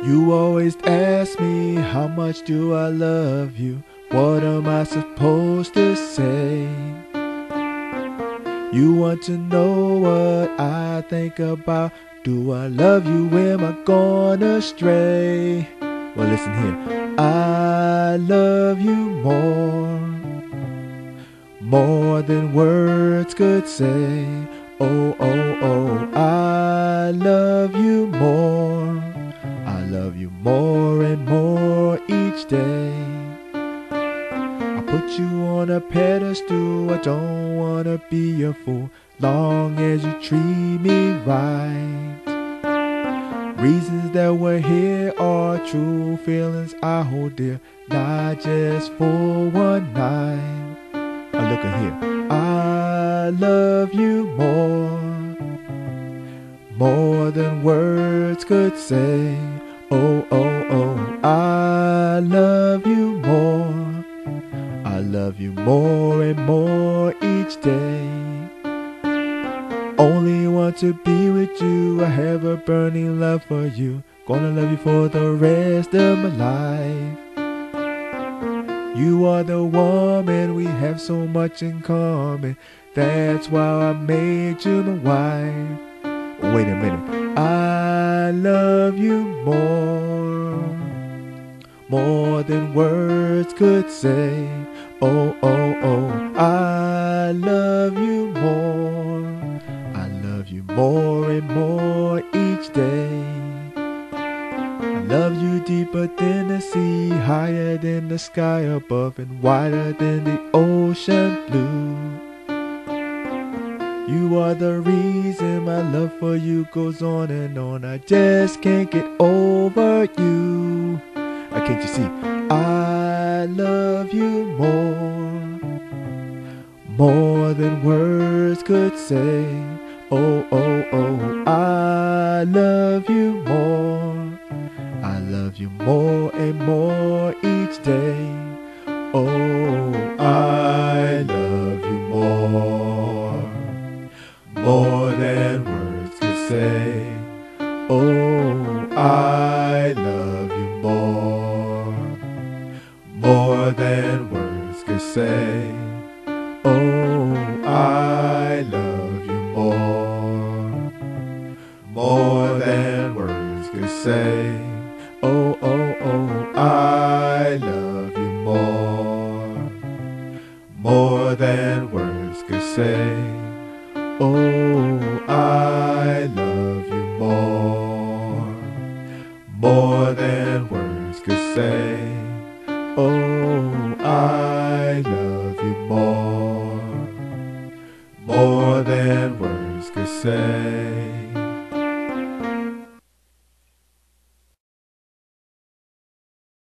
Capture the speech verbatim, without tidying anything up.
You always ask me, how much do I love you? What am I supposed to say? You want to know what I think about. Do I love you? Am I gone astray? Well, listen here. I love you more, more than words could say. Oh, oh, oh, I love you more. I love you more and more each day. I put you on a pedestal, I don't wanna be your fool, long as you treat me right. Reasons that we're here are true feelings I hold dear, not just for one night. Oh, look at here. I love you more, more than words could say. Oh, oh, oh, I love you more. I love you more and more each day. Only want to be with you, I have a burning love for you. Gonna love you for the rest of my life. You are the woman, we have so much in common. That's why I made you my wife. Wait a minute. I love you more, more than words could say. Oh, oh, oh, I love you more. I love you more and more each day. I love you deeper than the sea, higher than the sky above, and wider than the ocean blue. You are the reason my love for you goes on and on. I just can't get over you. Uh, can't you see? I love you more, more than words could say. Oh, oh, oh, I love you more. I love you more and more each day. Oh, I love you more, more than words could say. Oh, I love you more, more than words could say. Oh, I love you more, more than words could say. Oh, oh, oh, I love you more, more than words could say. Oh, I love you more, more than words could say. Oh, I love you more, more than words could say.